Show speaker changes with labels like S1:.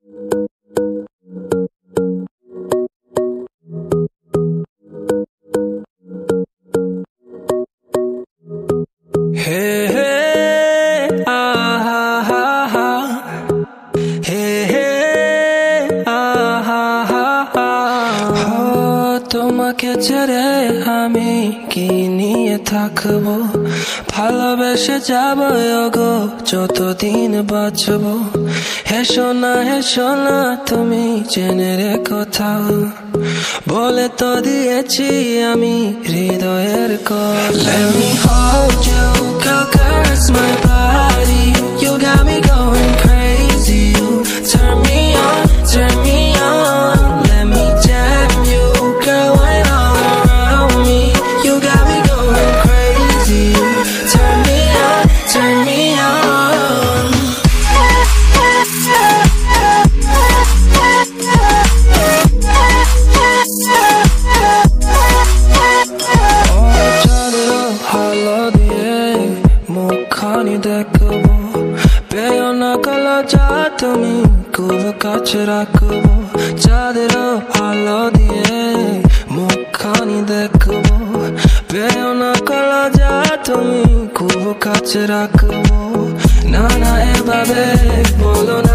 S1: Hey, hey, ah, ah, ah. Hey, hey, ah, ah, ah. তোমাকে ছেড়ে আমি কি নিয়ে থাকবো, ভালোবেসে যাবো গো যতদিন বাঁচবো। হেসো না তুমি জেনে রে কোথাও, বলে তো দিয়েছি আমি হৃদয়ের কথা। Let me hold you, girl, caress my body. You got me going crazy. You turn me on, turn me on. Let me jam you, girl, when all around me. You got me going crazy. You turn me on, turn me on. মুখখানি দেখবো, পেও না কালো যা তুমি খুব কাছে রাখবো। চাঁদের আলো দিয়ে মুখখানি দেখবো, পেও না কালো যা তুমি খুব কাছে রাখবো। না এভাবে বলো না।